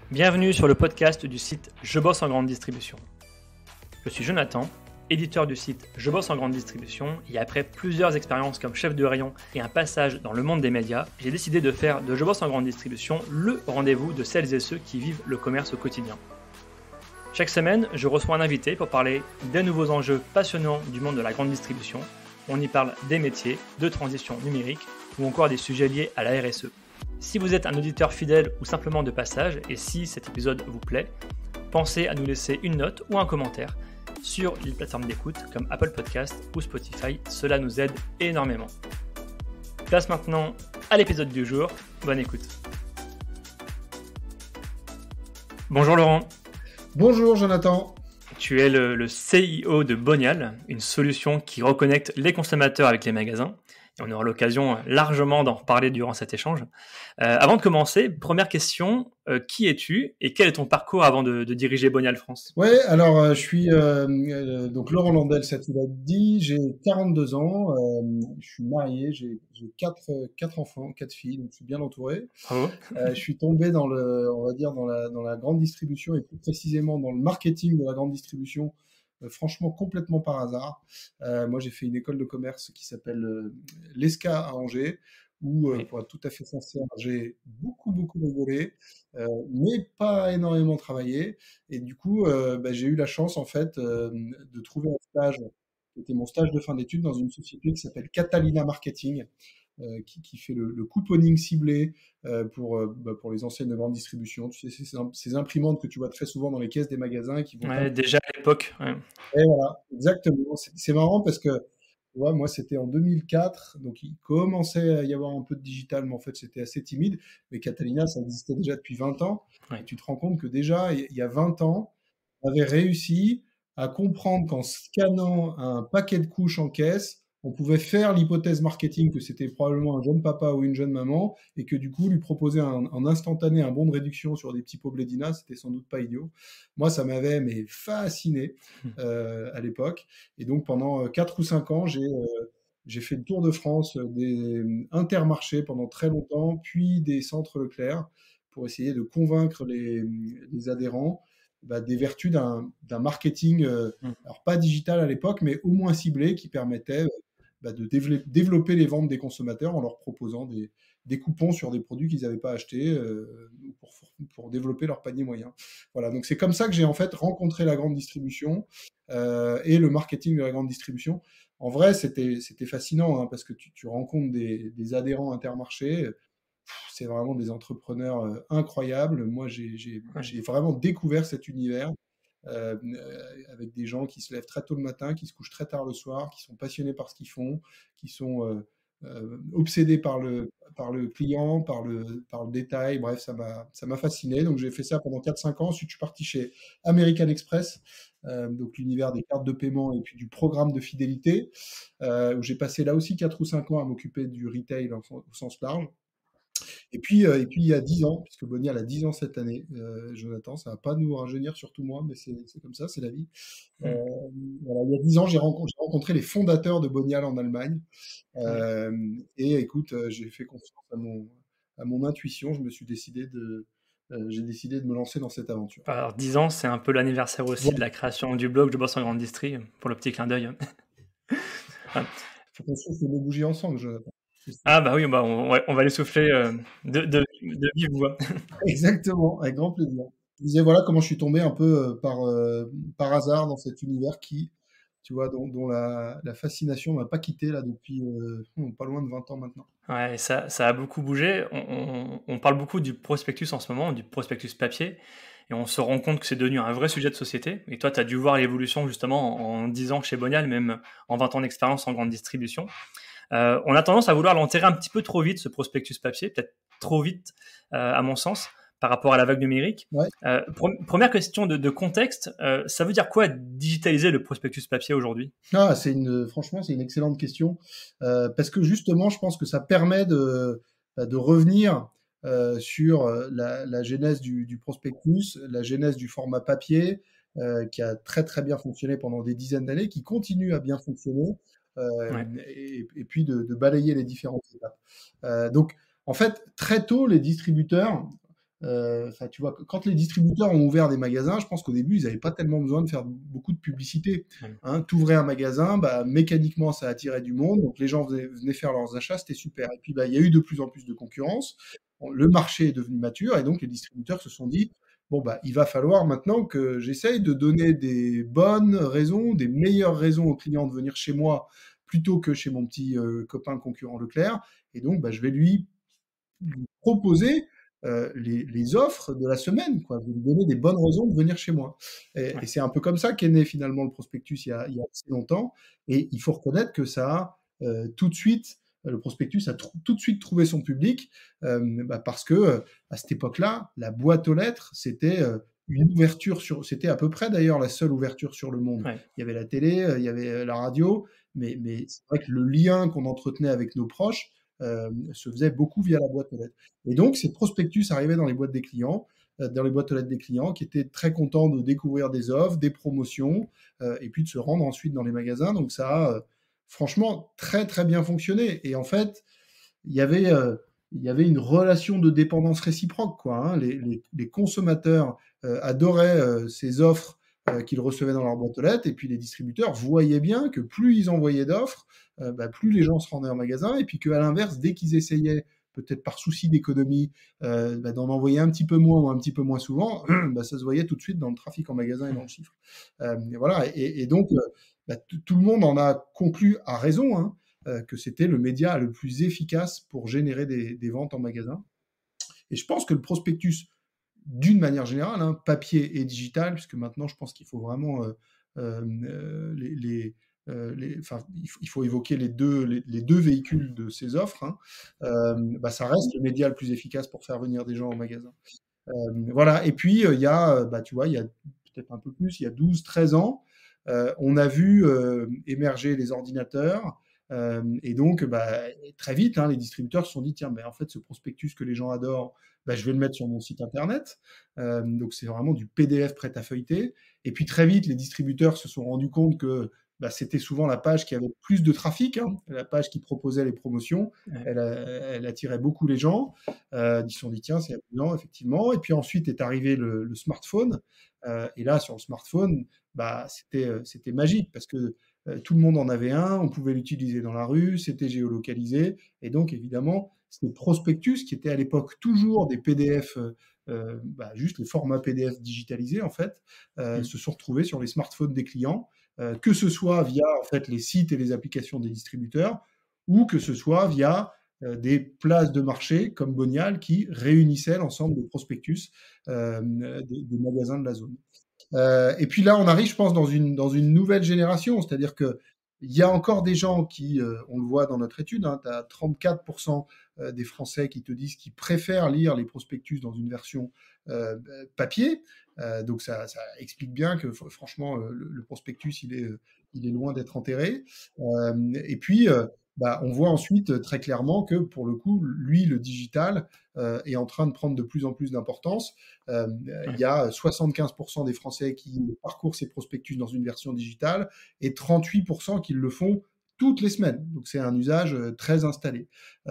Bienvenue sur le podcast du site Je bosse en grande distribution. Je suis Jonathan, éditeur du site Je bosse en grande distribution et après plusieurs expériences comme chef de rayon et un passage dans le monde des médias, j'ai décidé de faire de Je bosse en grande distribution le rendez-vous de celles et ceux qui vivent le commerce au quotidien. Chaque semaine, je reçois un invité pour parler des nouveaux enjeux passionnants du monde de la grande distribution. On y parle des métiers, de transition numérique ou encore des sujets liés à la RSE. Si vous êtes un auditeur fidèle ou simplement de passage, et si cet épisode vous plaît, pensez à nous laisser une note ou un commentaire sur les plateformes d'écoute comme Apple Podcast ou Spotify, cela nous aide énormément. Place maintenant à l'épisode du jour, bonne écoute. Bonjour Laurent. Bonjour Jonathan. Tu es le CIO de Bonial, une solution qui reconnecte les consommateurs avec les magasins. Et on aura l'occasion largement d'en reparler durant cet échange. Avant de commencer, première question, qui es-tu et quel est ton parcours avant de diriger Bonial France ? Ouais, alors je suis donc Laurent Landel, ça tu l'as dit, j'ai 42 ans, je suis marié, j'ai quatre enfants, 4 filles, donc je suis bien entouré. Bravo. Je suis tombé dans on va dire dans la grande distribution et plus précisément dans le marketing de la grande distribution. Franchement, complètement par hasard. Moi, j'ai fait une école de commerce qui s'appelle l'ESCA à Angers, où, Oui. pour être tout à fait sincère, j'ai beaucoup rigolé, mais pas énormément travaillé. Et du coup, j'ai eu la chance, en fait, de trouver un stage, qui était mon stage de fin d'études, dans une société qui s'appelle Catalina Marketing, qui fait le couponing ciblé pour les enseignes de grande distribution. Tu sais, ces imprimantes que tu vois très souvent dans les caisses des magasins qui vont Ouais, déjà à l'époque. Ouais. et voilà, exactement. C'est marrant parce que, tu vois, moi, c'était en 2004, donc il commençait à y avoir un peu de digital, mais en fait, c'était assez timide. Mais Catalina, ça existait déjà depuis 20 ans. Ouais. Et tu te rends compte que déjà, il y a 20 ans, on avait réussi à comprendre qu'en scannant un paquet de couches en caisse, on pouvait faire l'hypothèse marketing que c'était probablement un jeune papa ou une jeune maman, et que du coup, lui proposer en instantané un bon de réduction sur des petits pots Blédina, c'était sans doute pas idiot. Moi, ça m'avait fasciné à l'époque. Et donc, pendant 4 ou 5 ans, j'ai fait le tour de France des Intermarchés pendant très longtemps, puis des centres Leclerc, pour essayer de convaincre les adhérents des vertus d'un marketing, alors pas digital à l'époque, mais au moins ciblé, qui permettait de développer les ventes des consommateurs en leur proposant des coupons sur des produits qu'ils n'avaient pas achetés pour développer leur panier moyen. Voilà, donc c'est comme ça que j'ai en fait rencontré la grande distribution et le marketing de la grande distribution. En vrai, c'était fascinant parce que tu rencontres des adhérents Intermarché. C'est vraiment des entrepreneurs incroyables. Moi, j'ai vraiment découvert cet univers avec des gens qui se lèvent très tôt le matin, qui se couchent très tard le soir, qui sont passionnés par ce qu'ils font, qui sont obsédés par le client, par le détail. Bref, ça m'a fasciné. Donc, j'ai fait ça pendant 4-5 ans. Ensuite, je suis parti chez American Express, donc l'univers des cartes de paiement et puis du programme de fidélité, où j'ai passé là aussi 4 ou 5 ans à m'occuper du retail au sens large. Et puis il y a 10 ans, puisque Bonial a 10 ans cette année, Jonathan, ça va pas nous rajeunir, surtout moi, mais c'est comme ça, c'est la vie. Voilà, il y a 10 ans, j'ai rencontré les fondateurs de Bonial en Allemagne. Et écoute, j'ai fait confiance à mon intuition. J'ai décidé de me lancer dans cette aventure. Alors 10 ans, c'est un peu l'anniversaire aussi de Voilà, la création du blog Je bosse en grande distri, pour le petit clin d'œil. faut qu'on souffle nos bougies ensemble, Jonathan. Ah bah oui, on va les souffler de vive voix. Exactement, avec grand plaisir. Je disais voilà comment je suis tombé un peu par hasard dans cet univers qui, tu vois, dont la fascination m'a pas quitté là depuis pas loin de 20 ans maintenant. Ouais, ça a beaucoup bougé. On parle beaucoup du prospectus en ce moment, du prospectus papier, et on se rend compte que c'est devenu un vrai sujet de société. Et toi, tu as dû voir l'évolution justement en 10 ans chez Bonial, même en 20 ans d'expérience en grande distribution. On a tendance à vouloir l'enterrer un petit peu trop vite, ce prospectus papier, peut-être trop vite, à mon sens, par rapport à la vague numérique. Ouais. Première question de contexte, ça veut dire quoi digitaliser le prospectus papier aujourd'hui ? Ah, franchement, c'est une excellente question parce que justement, je pense que ça permet de revenir sur la genèse du prospectus, la genèse du format papier qui a très bien fonctionné pendant des dizaines d'années, qui continue à bien fonctionner Ouais. et puis de balayer les différentes étapes. Donc, en fait, très tôt, les distributeurs Enfin, tu vois, quand les distributeurs ont ouvert des magasins, je pense qu'au début, ils n'avaient pas tellement besoin de faire beaucoup de publicité. Ouais. Hein. T'ouvrais un magasin, bah, mécaniquement, ça attirait du monde, donc les gens venaient faire leurs achats, c'était super. Et puis, bah, il y a eu de plus en plus de concurrence, le marché est devenu mature, et donc les distributeurs se sont dit, bon, bah, il va falloir maintenant que j'essaye de donner des bonnes raisons, des meilleures raisons aux clients de venir chez moi plutôt que chez mon petit copain concurrent Leclerc. Et donc, bah, je vais lui proposer les offres de la semaine, quoi. Je vais lui donner des bonnes raisons de venir chez moi. Et Ouais. c'est un peu comme ça qu'est né finalement le prospectus il y a assez longtemps. Et il faut reconnaître que ça a tout de suite, le prospectus a tout de suite trouvé son public, bah, parce que à cette époque-là, la boîte aux lettres, c'était une ouverture sur, c'était à peu près d'ailleurs la seule ouverture sur le monde. Ouais. Il y avait la télé, il y avait la radio, mais c'est vrai que le lien qu'on entretenait avec nos proches se faisait beaucoup via la boîte aux lettres. Et donc, ces prospectus arrivaient dans les boîtes des clients, dans les boîtes aux lettres des clients, qui étaient très contents de découvrir des offres, des promotions, et puis de se rendre ensuite dans les magasins. Donc, ça a franchement très très bien fonctionné. Et en fait, il y avait, euh, il y avait une relation de dépendance réciproque, quoi. Hein. Les consommateurs adoraient ces offres qu'ils recevaient dans leur boîte aux lettres, et puis les distributeurs voyaient bien que plus ils envoyaient d'offres, bah, plus les gens se rendaient en magasin, et puis qu'à l'inverse, dès qu'ils essayaient, peut-être par souci d'économie, bah, d'en envoyer un petit peu moins ou un petit peu moins souvent, bah, ça se voyait tout de suite dans le trafic en magasin et dans le chiffre. Et voilà, et donc, bah, tout le monde en a conclu à raison, hein, que c'était le média le plus efficace pour générer des ventes en magasin. Et je pense que le prospectus, d'une manière générale, hein, papier et digital, puisque maintenant je pense qu'il faut vraiment enfin, il faut évoquer les deux véhicules de ces offres, hein, bah, ça reste le média le plus efficace pour faire venir des gens au magasin. Voilà, et puis il y a, bah, tu vois, il y a peut-être un peu plus, il y a 12, 13 ans, on a vu émerger les ordinateurs, et donc bah, très vite, hein, les distributeurs se sont dit, tiens, mais en fait, ce prospectus que les gens adorent, bah, je vais le mettre sur mon site internet. Donc c'est vraiment du PDF prêt à feuilleter. Et puis très vite, les distributeurs se sont rendus compte que bah, c'était souvent la page qui avait plus de trafic, hein, la page qui proposait les promotions, Ouais. elle attirait beaucoup les gens. Ils se sont dit, tiens, c'est amusant, effectivement. Et puis ensuite est arrivé le smartphone. Et là, sur le smartphone, bah, c'était magique parce que tout le monde en avait un, on pouvait l'utiliser dans la rue, c'était géolocalisé. Et donc, évidemment, ces prospectus, qui étaient à l'époque toujours des PDF, bah, juste les formats PDF digitalisés, en fait, Mm. se sont retrouvés sur les smartphones des clients, que ce soit via en fait, les sites et les applications des distributeurs, ou que ce soit via des places de marché comme Bonial qui réunissaient l'ensemble des prospectus des magasins de la zone. Et puis là, on arrive, je pense, dans une nouvelle génération, c'est-à-dire que il y a encore des gens qui, on le voit dans notre étude, hein, tu as 34% des Français qui te disent qu'ils préfèrent lire les prospectus dans une version papier. Donc ça explique bien que franchement, le prospectus, il est loin d'être enterré. Et puis, bah, on voit ensuite très clairement que pour le coup, lui, le digital est en train de prendre de plus en plus d'importance. Euh, il Ouais. y a 75% des Français qui parcourent ces prospectus dans une version digitale et 38% qui le font toutes les semaines. Donc c'est un usage très installé.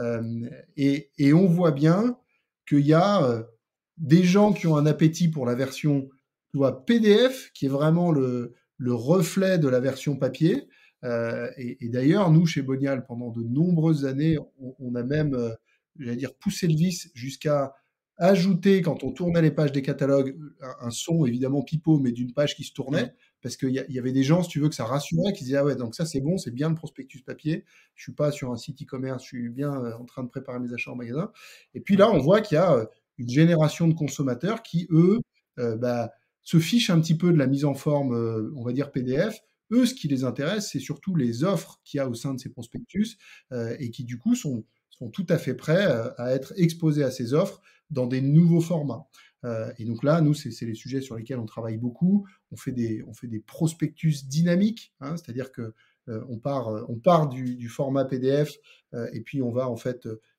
Et on voit bien qu'il y a des gens qui ont un appétit pour la version, tu vois, PDF, qui est vraiment le reflet de la version papier. Et d'ailleurs, nous, chez Bonial, pendant de nombreuses années, on a même, j'allais dire, poussé le vice jusqu'à ajouter, quand on tournait les pages des catalogues, un son évidemment pipeau, mais d'une page qui se Mm. tournait, parce qu'il y avait des gens, si tu veux, que ça rassurait, qui disaient, ah ouais, donc ça c'est bon, c'est bien le prospectus papier, je suis pas sur un site e-commerce, je suis bien en train de préparer mes achats en magasin. Et puis Ouais. là, on voit qu'il y a une génération de consommateurs qui, eux, bah, se fichent un petit peu de la mise en forme, on va dire PDF. Eux, ce qui les intéresse, c'est surtout les offres qu'il y a au sein de ces prospectus, et qui, du coup, sont tout à fait prêts à être exposés à ces offres dans des nouveaux formats. Et donc là, nous, c'est les sujets sur lesquels on travaille beaucoup. On fait des prospectus dynamiques, hein, c'est-à-dire que on part du format PDF, et puis on va en fait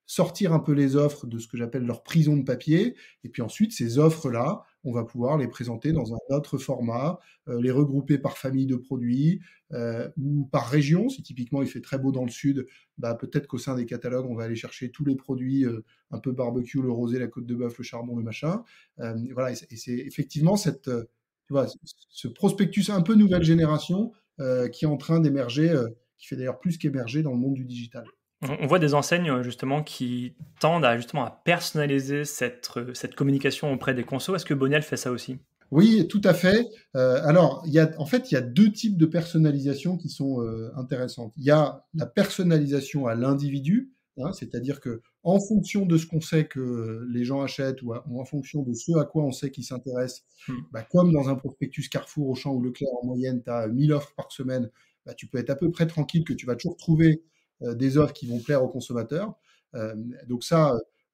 sortir un peu les offres de ce que j'appelle leur prison de papier. Et puis ensuite, ces offres-là, on va pouvoir les présenter dans un autre format, les regrouper par famille de produits ou par région. Si typiquement il fait très beau dans le sud, bah, peut-être qu'au sein des catalogues, on va aller chercher tous les produits un peu barbecue, le rosé, la côte de bœuf, le charbon, le machin. Voilà, et c'est effectivement tu vois, ce prospectus un peu nouvelle génération qui est en train d'émerger, qui fait d'ailleurs plus qu'émerger dans le monde du digital. On voit des enseignes justement qui tendent à justement à personnaliser cette communication auprès des consos. Est-ce que Bonial fait ça aussi? Oui, tout à fait. Alors, en fait, il y a 2 types de personnalisation qui sont, intéressantes. Il y a la personnalisation à l'individu, hein, c'est-à-dire que en fonction de ce qu'on sait que les gens achètent ou en fonction de ce à quoi on sait qu'ils s'intéressent, Mmh. bah, comme dans un prospectus Carrefour, Auchan ou Leclerc, en moyenne, tu as 1 000 offres par semaine, bah, tu peux être à peu près tranquille que tu vas toujours trouver, des offres qui vont plaire aux consommateurs. Donc ça,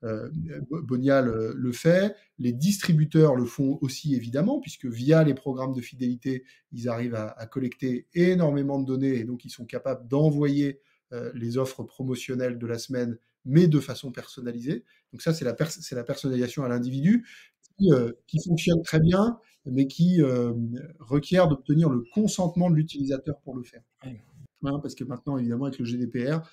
Bonial, le fait. Les distributeurs le font aussi évidemment, puisque via les programmes de fidélité, ils arrivent à collecter énormément de données et donc ils sont capables d'envoyer les offres promotionnelles de la semaine, mais de façon personnalisée. Donc ça, c'est la personnalisation à l'individu qui fonctionne très bien, mais qui requiert d'obtenir le consentement de l'utilisateur pour le faire. Ouais. Hein, parce que maintenant, évidemment, avec le GDPR,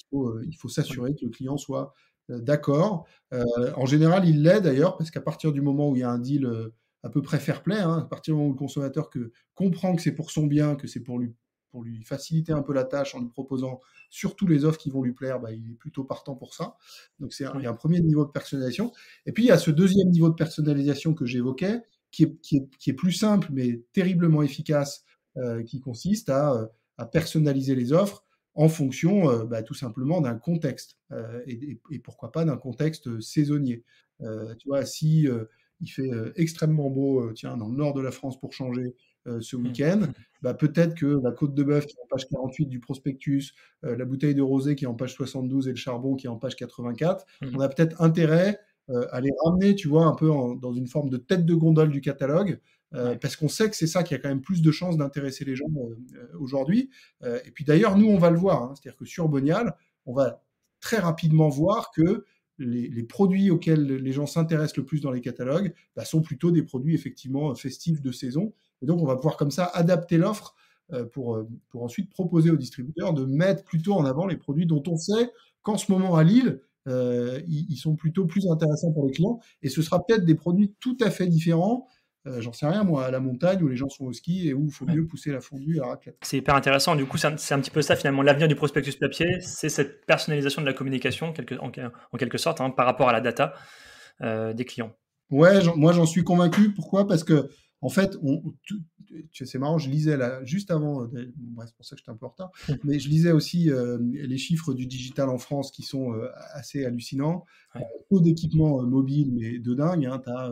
il faut Oui. s'assurer que le client soit d'accord. En général, il l'est d'ailleurs, parce qu'à partir du moment où il y a un deal à peu près fair play, hein, à partir du moment où le consommateur comprend que c'est pour son bien, que c'est pour lui faciliter un peu la tâche en lui proposant surtout les offres qui vont lui plaire, bah, il est plutôt partant pour ça. Donc il y a Oui. un premier niveau de personnalisation. Et puis il y a ce deuxième niveau de personnalisation que j'évoquais, qui est plus simple, mais terriblement efficace, qui consiste à personnaliser les offres en fonction bah, tout simplement d'un contexte et pourquoi pas d'un contexte saisonnier. Tu vois, si il fait extrêmement beau, tiens, dans le nord de la France pour changer ce Mmh. week-end, bah, peut-être que la côte de bœuf qui est en page 48 du prospectus, la bouteille de rosé qui est en page 72 et le charbon qui est en page 84, Mmh. on a peut-être intérêt à les ramener, tu vois, un peu dans une forme de tête de gondole du catalogue, Ouais. parce qu'on sait que c'est ça qui a quand même plus de chances d'intéresser les gens aujourd'hui. Et puis d'ailleurs, nous, on va le voir, hein, c'est-à-dire que sur Bonial, on va très rapidement voir que les produits auxquels les gens s'intéressent le plus dans les catalogues bah, sont plutôt des produits effectivement festifs de saison. Et donc, on va pouvoir comme ça adapter l'offre pour ensuite proposer aux distributeurs de mettre plutôt en avant les produits dont on sait qu'en ce moment à Lille, ils sont plutôt plus intéressants pour les clients. Et ce sera peut-être des produits tout à fait différents, j'en sais rien moi, à la montagne où les gens sont au ski et où il faut Ouais. mieux pousser la fondue et la raclette. C'est hyper intéressant. Du coup, c'est un petit peu ça finalement l'avenir du prospectus papier, c'est cette personnalisation de la communication en quelque sorte, hein, par rapport à la data, des clients. Ouais, moi j'en suis convaincu. Pourquoi? Parce que en fait, c'est marrant, je lisais là juste avant, bon, c'est pour ça que j'étais un peu en retard, mais je lisais aussi les chiffres du digital en France qui sont assez hallucinants. Ouais. Taux d'équipement mobile, mais de dingue, hein, tu as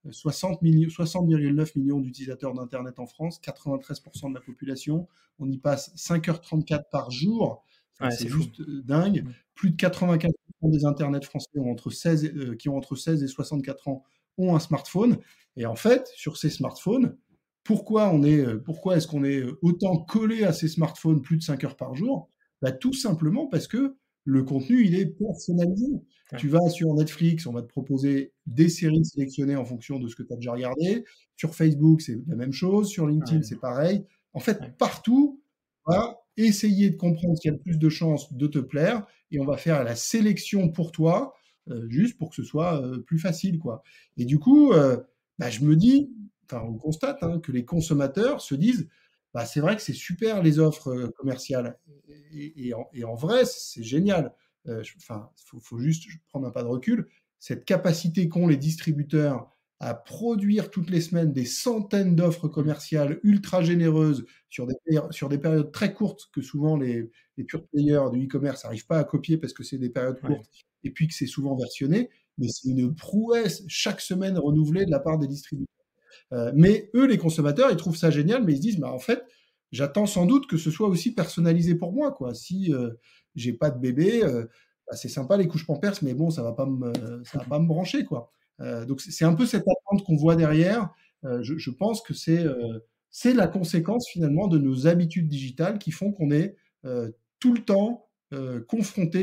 60,9 millions d'utilisateurs d'Internet en France, 93% de la population. On y passe 5h34 par jour. Enfin, Ouais, c'est c'est fou. juste dingue. Mmh. Plus de 95% des Internets français qui ont entre 16 et 64 ans ont un smartphone. Et en fait, sur ces smartphones, pourquoi est-ce qu'on est autant collé à ces smartphones plus de 5 heures par jour? Bah, tout simplement parce que le contenu, il est personnalisé. Ouais. Tu vas sur Netflix, on va te proposer des séries sélectionnées en fonction de ce que tu as déjà regardé. Sur Facebook, c'est la même chose. Sur LinkedIn, Ouais. c'est pareil. En fait, Ouais. partout, on va essayer de comprendre ce qui a le plus de chances de te plaire et on va faire la sélection pour toi, juste pour que ce soit plus facile, quoi. Et du coup, bah, je me dis, enfin, on constate hein, que les consommateurs se disent, bah, c'est vrai que c'est super les offres commerciales. Et en vrai, c'est génial. Enfin, faut juste prendre un pas de recul. Cette capacité qu'ont les distributeurs à produire toutes les semaines des centaines d'offres Mmh. commerciales ultra généreuses sur des périodes très courtes que souvent les pure players du e-commerce n'arrivent pas à copier parce que c'est des périodes Ouais. courtes et puis que c'est souvent versionné, mais c'est une prouesse chaque semaine renouvelée de la part des distributeurs. Mais eux, les consommateurs, ils trouvent ça génial, mais ils se disent, bah, en fait, j'attends sans doute que ce soit aussi personnalisé pour moi, quoi. Si j'ai pas de bébé, bah, c'est sympa les couches Pampers, mais bon, ça va pas me brancher, quoi. Donc c'est un peu cette attente qu'on voit derrière. Je pense que c'est la conséquence finalement de nos habitudes digitales qui font qu'on est tout le temps confronté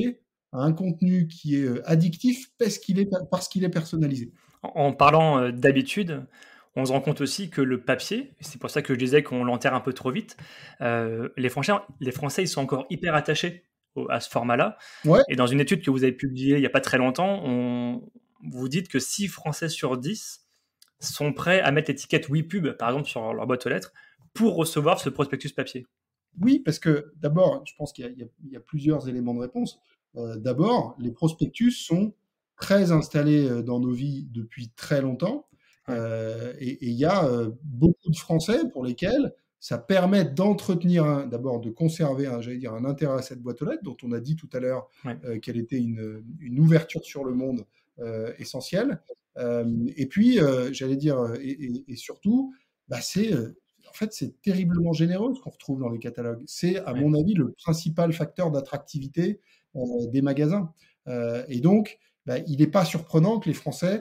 à un contenu qui est addictif parce qu'il est personnalisé. En parlant d'habitude, on se rend compte aussi que le papier, c'est pour ça que je disais qu'on l'enterre un peu trop vite, les Français, ils sont encore hyper attachés à ce format-là. Ouais, Et dans une étude que vous avez publiée il n'y a pas très longtemps, vous dites que 6 Français sur 10 sont prêts à mettre l'étiquette WePub, par exemple, sur leur boîte aux lettres, pour recevoir ce prospectus papier. oui, parce que d'abord, je pense qu'il y a plusieurs éléments de réponse. D'abord, les prospectus sont très installés dans nos vies depuis très longtemps. Ouais, Et il y a beaucoup de Français pour lesquels ça permet d'entretenir, d'abord de conserver, j'allais dire, un intérêt à cette boîte aux lettres, dont on a dit tout à l'heure ouais, qu'elle était une ouverture sur le monde essentielle. Et puis, j'allais dire, et surtout, bah, en fait, c'est terriblement généreux ce qu'on retrouve dans les catalogues. C'est, à ouais, mon avis, le principal facteur d'attractivité des magasins. Et donc, bah, il n'est pas surprenant que les Français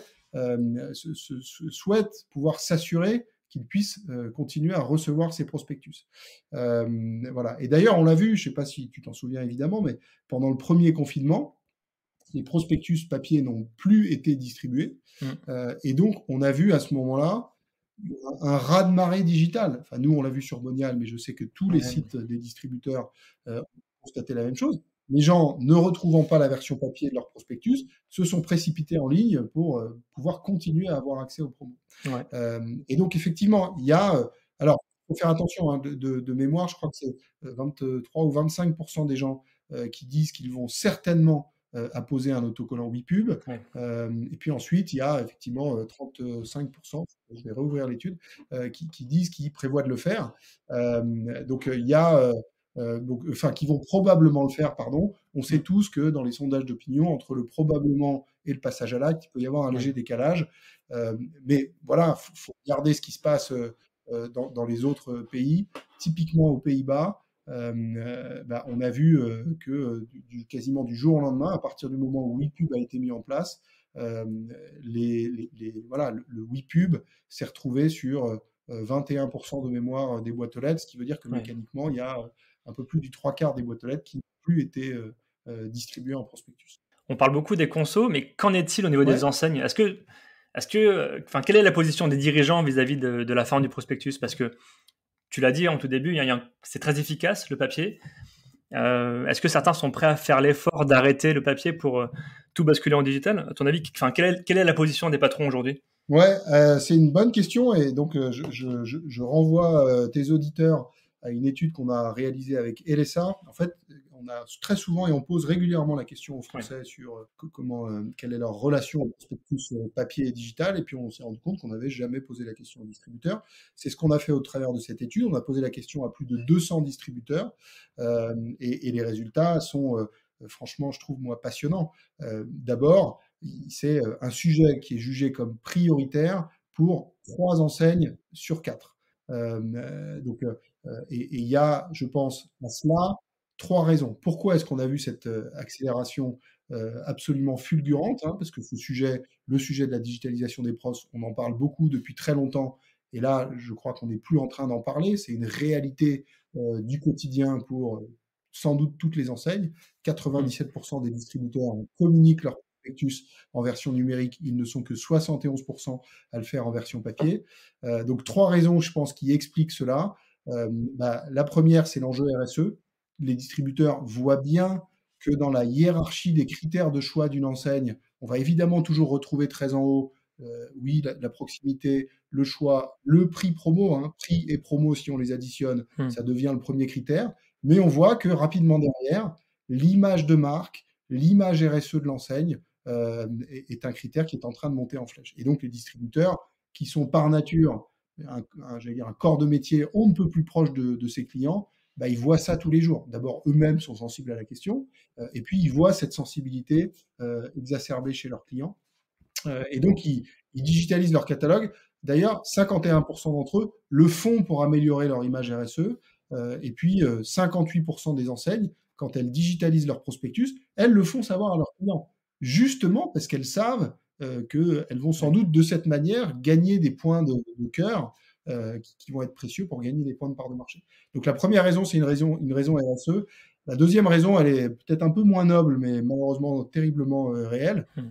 souhaitent pouvoir s'assurer qu'ils puissent continuer à recevoir ces prospectus. Voilà. Et d'ailleurs, on l'a vu, je ne sais pas si tu t'en souviens évidemment, mais pendant le premier confinement, les prospectus papier n'ont plus été distribués. mm, Et donc, on a vu à ce moment-là un raz-de-marée digital. Enfin, nous, on l'a vu sur Monial, mais je sais que tous les ouais, sites des distributeurs ont constaté la même chose. Les gens, ne retrouvant pas la version papier de leur prospectus, se sont précipités en ligne pour pouvoir continuer à avoir accès aux promos. ouais, Et donc, effectivement, il y a. Alors, il faut faire attention, de mémoire, je crois que c'est 23 ou 25% des gens qui disent qu'ils vont certainement apposer un autocollant WePub. ouais, Et puis ensuite, il y a effectivement 35%, je vais rouvrir l'étude, qui disent qu'ils prévoient de le faire. Donc, il y a. Enfin, qui vont probablement le faire, pardon. On sait mm, tous que dans les sondages d'opinion, entre le probablement et le passage à l'acte, il peut y avoir un ouais, léger décalage. Mais voilà, faut regarder ce qui se passe dans les autres pays. Typiquement aux Pays-Bas, bah, on a vu que quasiment du jour au lendemain, à partir du moment où WePub a été mis en place, euh, voilà, le WePub s'est retrouvé sur 21% de mémoire des boîtes aux lettres, ce qui veut dire que ouais. mécaniquement, il y a un peu plus du trois quarts des boîtes aux lettres qui n'ont plus été distribuées en prospectus. On parle beaucoup des consos, mais qu'en est-il au niveau des Ouais, enseignes? Enfin, quelle est la position des dirigeants vis-à-vis de la forme du prospectus? Parce que tu l'as dit en tout début, c'est très efficace le papier. Est-ce que certains sont prêts à faire l'effort d'arrêter le papier pour tout basculer en digital? À ton avis, enfin, quelle est la position des patrons aujourd'hui? ouais, c'est une bonne question et donc je renvoie tes auditeurs à une étude qu'on a réalisée avec LSA. En fait, on a très souvent et on pose régulièrement la question aux Ouais, Français sur quelle est leur relation au prospectus papier et digital, et puis on s'est rendu compte qu'on n'avait jamais posé la question aux distributeurs. C'est ce qu'on a fait au travers de cette étude. On a posé la question à plus de 200 distributeurs et les résultats sont franchement, je trouve moi passionnants. D'abord, c'est un sujet qui est jugé comme prioritaire pour 3 enseignes sur 4. Et il y a, je pense, à cela 3 raisons. Pourquoi est-ce qu'on a vu cette accélération absolument fulgurante, hein, parce que le sujet de la digitalisation des pros, on en parle beaucoup depuis très longtemps, et là, je crois qu'on n'est plus en train d'en parler. C'est une réalité du quotidien pour sans doute toutes les enseignes. mm, 97% des distributeurs communiquent leur prospectus en version numérique, ils ne sont que 71% à le faire en version papier. Donc 3 raisons, je pense, qui expliquent cela. Bah, la première, c'est l'enjeu RSE. Les distributeurs voient bien que dans la hiérarchie des critères de choix d'une enseigne, on va évidemment toujours retrouver très en haut, oui, la proximité, le choix, le prix promo, hein, prix et promo, si on les additionne, mm, ça devient le premier critère. Mais on voit que rapidement derrière, l'image de marque, l'image RSE de l'enseigne est un critère qui est en train de monter en flèche. Et donc les distributeurs, qui sont par nature j'allais dire un corps de métier on ne peut plus proche de ses clients, bah, ils voient ça tous les jours. D'abord, eux-mêmes sont sensibles à la question, et puis ils voient cette sensibilité exacerbée chez leurs clients. Et donc, ils digitalisent leur catalogue. D'ailleurs, 51% d'entre eux le font pour améliorer leur image RSE. Et puis, 58% des enseignes, quand elles digitalisent leur prospectus, elles le font savoir à leurs clients. Justement parce qu'elles savent qu'elles vont sans ouais, doute de cette manière gagner des points de cœur qui vont être précieux pour gagner des points de part de marché. Donc la première raison, c'est une raison RSE. La deuxième raison, elle est peut-être un peu moins noble, mais malheureusement terriblement réelle, Mmh.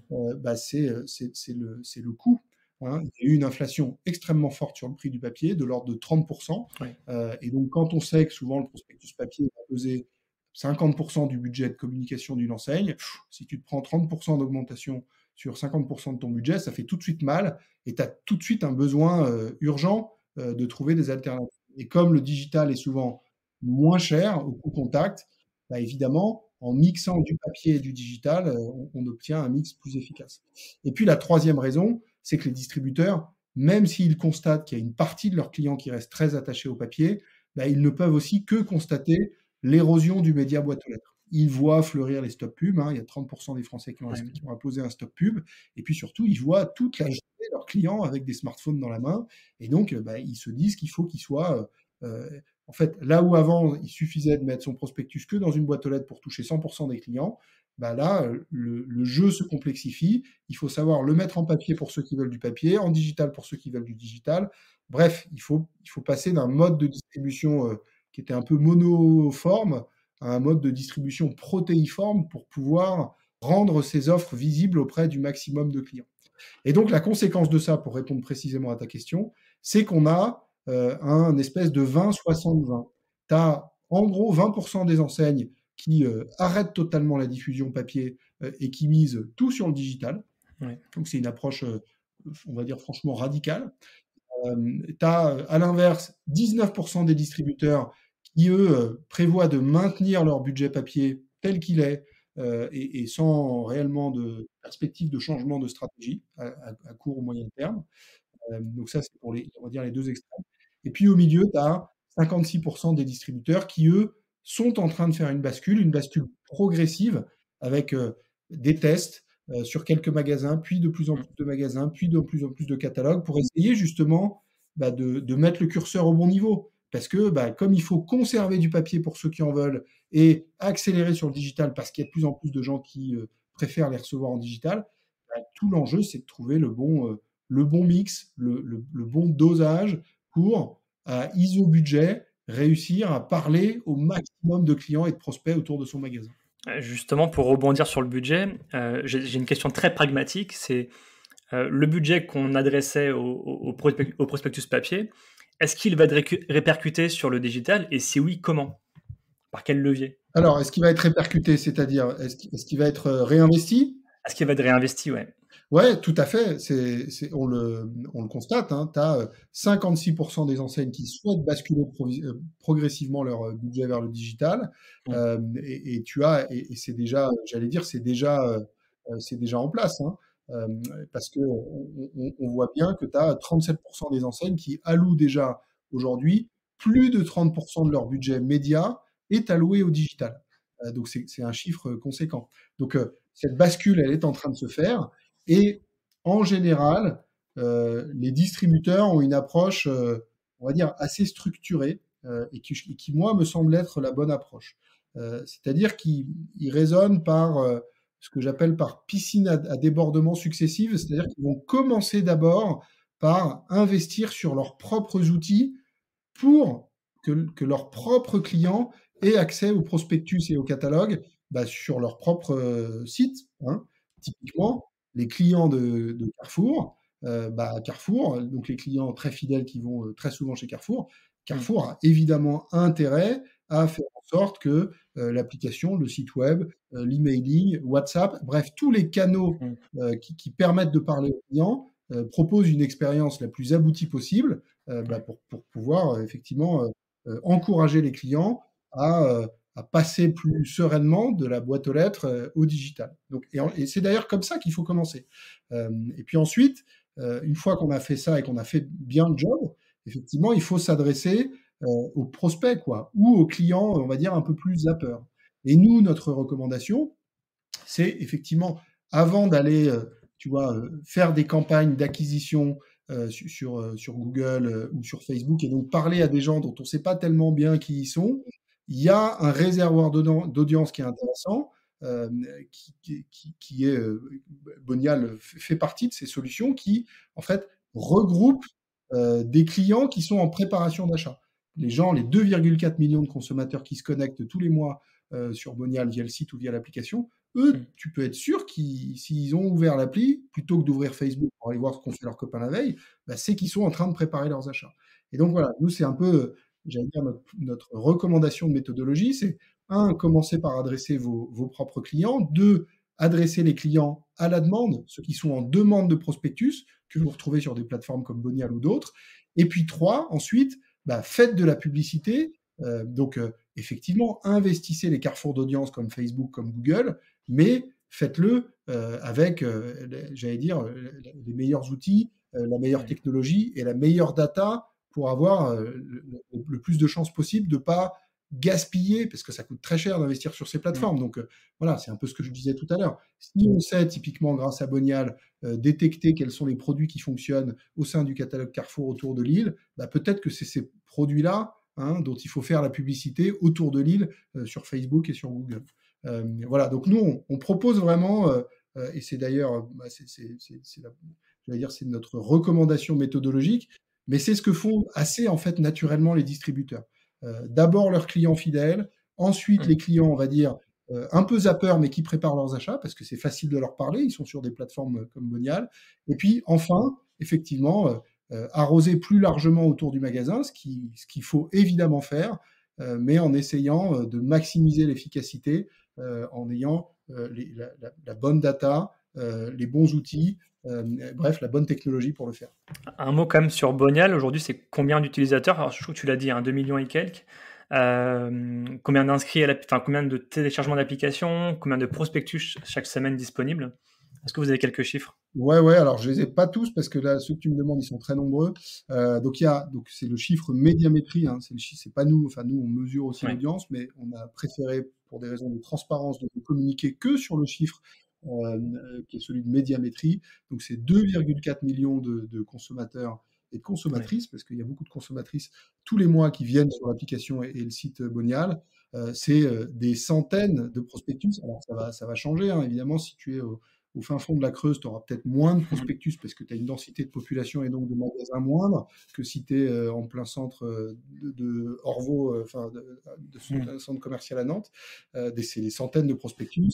c'est le coût, hein. Il y a eu une inflation extrêmement forte sur le prix du papier, de l'ordre de 30%. Oui. Et donc, quand on sait que souvent le prospectus papier va peser 50% du budget de communication d'une enseigne, si tu te prends 30% d'augmentation sur 50% de ton budget, ça fait tout de suite mal et tu as tout de suite un besoin urgent de trouver des alternatives. Et comme le digital est souvent moins cher au coût contact, bah, évidemment, en mixant du papier et du digital, on obtient un mix plus efficace. Et puis la troisième raison, c'est que les distributeurs, même s'ils constatent qu'il y a une partie de leurs clients qui restent très attachés au papier, bah, ils ne peuvent aussi que constater l'érosion du média boîte aux lettres. Ils voient fleurir les stop pubs, hein, il y a 30% des Français qui Ouais. ont apposé un stop pub, et puis surtout, ils voient toute la journée leurs clients avec des smartphones dans la main, et donc bah, ils se disent qu'il faut qu'ils soient en fait, là où avant, il suffisait de mettre son prospectus que dans une boîte aux lettres pour toucher 100% des clients, bah là, le jeu se complexifie. Il faut savoir le mettre en papier pour ceux qui veulent du papier, en digital pour ceux qui veulent du digital. Bref, il faut passer d'un mode de distribution qui était un peu monoforme à un mode de distribution protéiforme pour pouvoir rendre ces offres visibles auprès du maximum de clients. Et donc, la conséquence de ça, pour répondre précisément à ta question, c'est qu'on a un espèce de 20-60-20. Tu as en gros 20% des enseignes qui arrêtent totalement la diffusion papier et qui misent tout sur le digital. Ouais. Donc, c'est une approche, on va dire, franchement radicale. Tu as, à l'inverse, 19% des distributeurs qui, eux, prévoient de maintenir leur budget papier tel qu'il est et sans réellement de perspective de changement de stratégie à court ou moyen terme. Donc ça, c'est pour on va dire les deux extrêmes. Et puis au milieu, tu as 56% des distributeurs qui, eux, sont en train de faire une bascule progressive avec des tests sur quelques magasins, puis de plus en Mmh. plus de magasins, puis de plus en plus de catalogues pour essayer justement bah, de mettre le curseur au bon niveau. Parce que bah, comme il faut conserver du papier pour ceux qui en veulent et accélérer sur le digital parce qu'il y a de plus en plus de gens qui préfèrent les recevoir en digital, bah, tout l'enjeu, c'est de trouver le bon mix, le bon dosage pour, à ISO budget, réussir à parler au maximum de clients et de prospects autour de son magasin. Justement, pour rebondir sur le budget, j'ai une question très pragmatique, c'est, le budget qu'on adressait au prospectus papier, est-ce qu'il va être répercuté sur le digital et si oui, comment? Par quel levier? Alors, est-ce qu'il va être répercuté, c'est-à-dire est-ce qu'il va être réinvesti? Est-ce qu'il va être réinvesti? Ouais. Ouais, tout à fait. On le constate. Hein, tu as 56% des enseignes qui souhaitent basculer progressivement leur budget vers le digital. Mmh. Et tu as, et c'est déjà, j'allais dire, c'est déjà en place. Hein, euh, parce que on voit bien que tu as 37% des enseignes qui allouent déjà aujourd'hui plus de 30% de leur budget média est alloué au digital. Donc c'est un chiffre conséquent. Donc cette bascule, elle est en train de se faire. Et en général, les distributeurs ont une approche, on va dire, assez structurée et qui, moi, me semble être la bonne approche. C'est-à-dire qu'ils raisonnent par ce que j'appelle par piscine à débordement successive, c'est-à-dire qu'ils vont commencer d'abord par investir sur leurs propres outils pour que leurs propres clients aient accès au prospectus et au catalogue bah, sur leur propre site. Hein. Typiquement, les clients de Carrefour, bah, Carrefour, donc les clients très fidèles qui vont très souvent chez Carrefour, Mmh. Carrefour a évidemment intérêt à faire en sorte que l'application, le site web, l'emailing, WhatsApp, bref, tous les canaux Mmh. qui permettent de parler aux clients proposent une expérience la plus aboutie possible bah, Ouais. pour pouvoir effectivement encourager les clients à passer plus sereinement de la boîte aux lettres au digital. Donc, et c'est d'ailleurs comme ça qu'il faut commencer. Et puis ensuite, une fois qu'on a fait ça et qu'on a fait bien le job, effectivement, il faut s'adresser aux prospects, quoi, ou aux clients, on va dire, un peu plus zappeurs. Et nous, notre recommandation, c'est effectivement, avant d'aller, tu vois, faire des campagnes d'acquisition sur Google ou sur Facebook, et donc parler à des gens dont on ne sait pas tellement bien qui ils sont, il y a un réservoir d'audience qui est intéressant, euh, qui est, Bonial fait partie de ces solutions qui, en fait, regroupent des clients qui sont en préparation d'achat. Les gens, les 2,4 millions de consommateurs qui se connectent tous les mois sur Bonial via le site ou via l'application, eux, Mmh. tu peux être sûr qu'ils s'ils ont ouvert l'appli, plutôt que d'ouvrir Facebook pour aller voir ce qu'ont fait leurs copains la veille, bah, c'est qu'ils sont en train de préparer leurs achats. Et donc voilà, nous, c'est un peu, j'allais dire notre recommandation de méthodologie, c'est 1, commencer par adresser vos propres clients, 2, adresser les clients à la demande, ceux qui sont en demande de prospectus, que vous retrouvez sur des plateformes comme Bonial ou d'autres. Et puis 3, ensuite, bah, faites de la publicité. Donc, effectivement, investissez les carrefours d'audience comme Facebook, comme Google, mais faites-le avec, j'allais dire, les meilleurs outils, la meilleure Ouais. technologie et la meilleure data pour avoir le plus de chances possible de ne pas gaspiller, parce que ça coûte très cher d'investir sur ces Mmh. plateformes. Donc, voilà, c'est un peu ce que je disais tout à l'heure. Si on sait, typiquement grâce à Bonial, détecter quels sont les produits qui fonctionnent au sein du catalogue Carrefour autour de Lille, bah, peut-être que c'est ces produits-là, hein, dont il faut faire la publicité autour de Lille sur Facebook et sur Google. Voilà, donc nous, on propose vraiment, et c'est d'ailleurs, bah, j'allais dire, c'est notre recommandation méthodologique, mais c'est ce que font assez en fait naturellement les distributeurs. D'abord leurs clients fidèles, ensuite Mmh. les clients, on va dire, un peu zappeurs, mais qui préparent leurs achats parce que c'est facile de leur parler, ils sont sur des plateformes comme Bonial. Et puis enfin, effectivement, arroser plus largement autour du magasin, ce qu'il faut évidemment faire, mais en essayant de maximiser l'efficacité, en ayant la bonne data, les bons outils, bref, la bonne technologie pour le faire. Un mot quand même sur Bonial, aujourd'hui, c'est combien d'utilisateurs? Alors je trouve que tu l'as dit, hein, 2 000 000 et quelques. Combien d'inscrits à combien de téléchargements d'applications? Combien de prospectus chaque semaine disponibles? Est-ce que vous avez quelques chiffres? Ouais, ouais, alors je les ai pas tous parce que là, ceux que tu me demandes, ils sont très nombreux. Donc c'est le chiffre médiamétrie, hein, c'est pas nous, enfin nous on mesure aussi Ouais. l'audience, mais on a préféré pour des raisons de transparence de ne communiquer que sur le chiffre qui est celui de médiamétrie. Donc c'est 2,4 millions de consommateurs et de Ouais. consommatrices, parce qu'il y a beaucoup de consommatrices tous les mois qui viennent sur l'application et le site Bonial. C'est des centaines de prospectus. Alors ça va changer, hein, évidemment, si tu es au fin fond de la Creuse, tu auras peut-être moins de Mmh. prospectus parce que tu as une densité de population et donc de magasins moindre que si tu es en plein centre de Orvaux, enfin de son Mmh. centre commercial à Nantes. C'est des centaines de prospectus.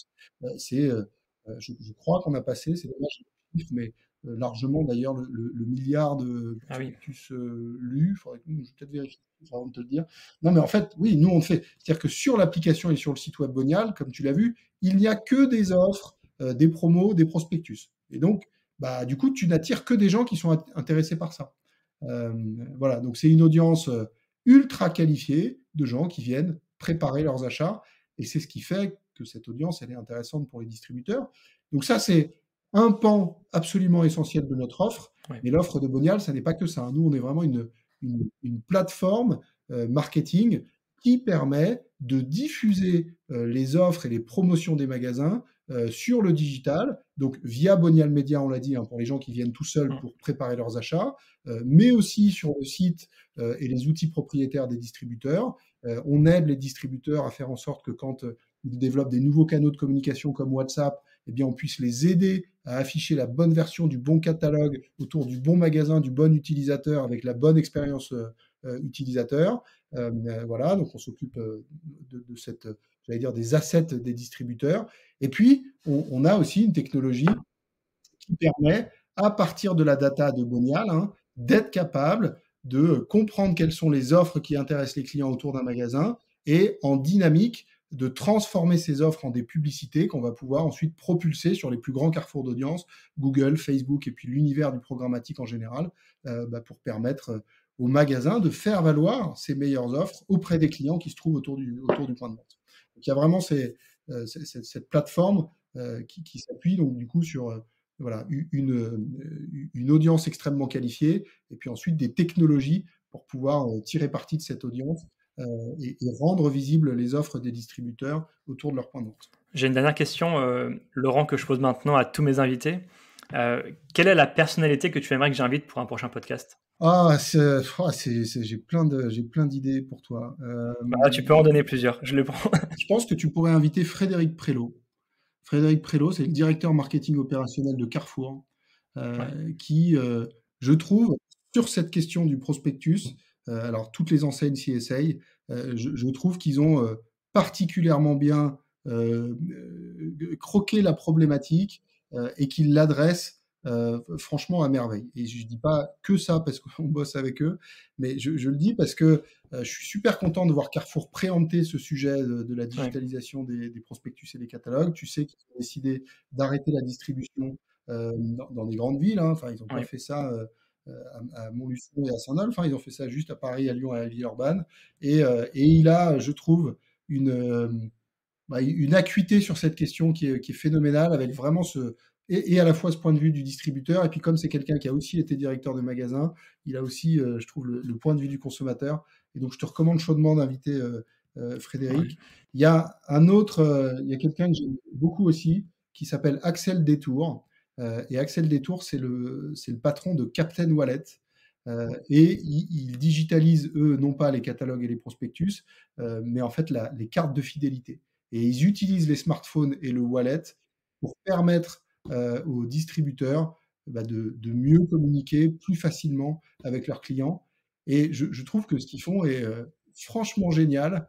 Je crois qu'on a passé, c'est dommage, j'ai pas le chiffre, mais largement d'ailleurs le milliard de Ah oui. prospectus lus. Faudrait que, je vais peut-être vérifier avant de te le dire. Non, mais en fait, oui, nous on le fait. C'est-à-dire que sur l'application et sur le site web Bonial, comme tu l'as vu, il n'y a que des offres, des promos, des prospectus. Et donc, bah, du coup, tu n'attires que des gens qui sont intéressés par ça. Euh, voilà, donc c'est une audience ultra qualifiée de gens qui viennent préparer leurs achats. Et c'est ce qui fait que cette audience, elle est intéressante pour les distributeurs. Donc ça, c'est un pan absolument essentiel de notre offre. Ouais. Mais l'offre de Bonial, ça n'est pas que ça. Nous, on est vraiment une plateforme marketing qui permet de diffuser les offres et les promotions des magasins sur le digital, donc via Bonial Media, on l'a dit, hein, pour les gens qui viennent tout seuls Mmh. pour préparer leurs achats, mais aussi sur le site et les outils propriétaires des distributeurs. On aide les distributeurs à faire en sorte que quand ils développent des nouveaux canaux de communication comme WhatsApp, eh bien, on puisse les aider à afficher la bonne version du bon catalogue autour du bon magasin, du bon utilisateur, avec la bonne expérience utilisateur. Voilà, donc on s'occupe de cette, j'allais dire, des assets des distributeurs. Et puis, on a aussi une technologie qui permet, à partir de la data de Bonial, hein, d'être capable de comprendre quelles sont les offres qui intéressent les clients autour d'un magasin et en dynamique de transformer ces offres en des publicités qu'on va pouvoir ensuite propulser sur les plus grands carrefours d'audience, Google, Facebook et puis l'univers du programmatique en général, pour permettre aux magasins de faire valoir ces meilleures offres auprès des clients qui se trouvent autour du point de vente. Donc il y a vraiment cette plateforme qui s'appuie donc du coup sur voilà, une audience extrêmement qualifiée et puis ensuite des technologies pour pouvoir tirer parti de cette audience et rendre visibles les offres des distributeurs autour de leur point de vente. J'ai une dernière question, Laurent, que je pose maintenant à tous mes invités. Quelle est la personnalité que tu aimerais que j'invite pour un prochain podcast? Ah, j'ai plein d'idées pour toi. Bah, tu peux en donner plusieurs, je le prends. Je pense que tu pourrais inviter Frédéric Prélot. Frédéric Prélot, c'est le directeur marketing opérationnel de Carrefour, Ouais. qui, je trouve, sur cette question du prospectus, alors toutes les enseignes s'y essayent, je trouve qu'ils ont particulièrement bien croquer la problématique et qu'ils l'adressent franchement à merveille. Et je dis pas que ça parce qu'on bosse avec eux, mais je le dis parce que je suis super content de voir Carrefour préempter ce sujet de la digitalisation des prospectus et des catalogues. Tu sais qu'ils ont décidé d'arrêter la distribution dans des grandes villes. Enfin, ils n'ont pas fait ça à Montluçon et à Saint-Nolf. Enfin, ils ont fait ça juste à Paris, à Lyon et à Villeurbanne. Et il a, je trouve, une acuité sur cette question qui est phénoménale, avec vraiment et à la fois ce point de vue du distributeur, et puis comme c'est quelqu'un qui a aussi été directeur de magasin, il a aussi, je trouve, le point de vue du consommateur. Et donc, je te recommande chaudement d'inviter Frédéric. Ouais. Il y a il y a quelqu'un que j'aime beaucoup aussi, qui s'appelle Axel Détour. Et Axel Détour, c'est le patron de Captain Wallet. Et ils digitalisent, eux, non pas les catalogues et les prospectus, mais en fait les cartes de fidélité. Et ils utilisent les smartphones et le wallet pour permettre aux distributeurs de mieux communiquer plus facilement avec leurs clients. Et je trouve que ce qu'ils font est franchement génial.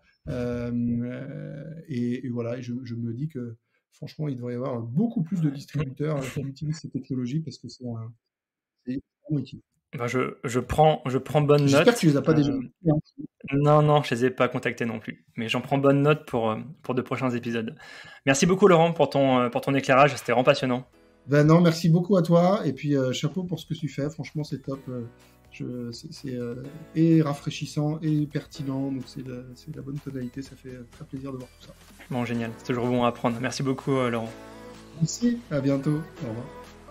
Et voilà, je me dis que franchement, il devrait y avoir beaucoup plus de distributeurs qui utilisent ces technologies parce que c'est vraiment utile. Ben je prends bonne note. J'espère que tu les as pas déjà Non, je les ai pas contactés non plus. Mais j'en prends bonne note pour de prochains épisodes. Merci beaucoup Laurent pour ton éclairage, c'était vraiment passionnant. Ben non, merci beaucoup à toi. Et puis chapeau pour ce que tu fais. Franchement, c'est top. C'est et rafraîchissant et pertinent. Donc c'est la bonne tonalité. Ça fait très plaisir de voir tout ça. Bon, génial. C'est toujours bon à apprendre. Merci beaucoup Laurent. Merci. À bientôt. Au revoir.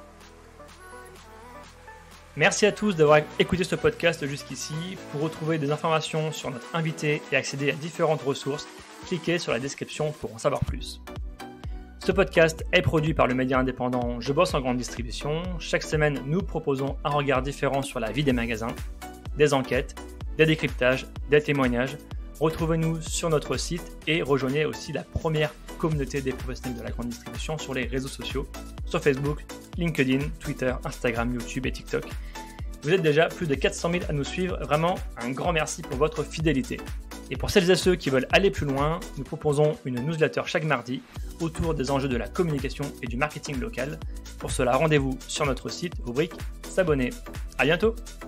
Merci à tous d'avoir écouté ce podcast jusqu'ici. Pour retrouver des informations sur notre invité et accéder à différentes ressources, cliquez sur la description pour en savoir plus. Ce podcast est produit par le média indépendant Je bosse en grande distribution. Chaque semaine, nous proposons un regard différent sur la vie des magasins, des enquêtes, des décryptages, des témoignages. Retrouvez-nous sur notre site et rejoignez aussi la première communauté des professionnels de la grande distribution sur les réseaux sociaux, sur Facebook, LinkedIn, Twitter, Instagram, YouTube et TikTok. Vous êtes déjà plus de 400 000 à nous suivre. Vraiment, un grand merci pour votre fidélité. Et pour celles et ceux qui veulent aller plus loin, nous proposons une newsletter chaque mardi autour des enjeux de la communication et du marketing local. Pour cela, rendez-vous sur notre site, rubrique S'abonner. À bientôt!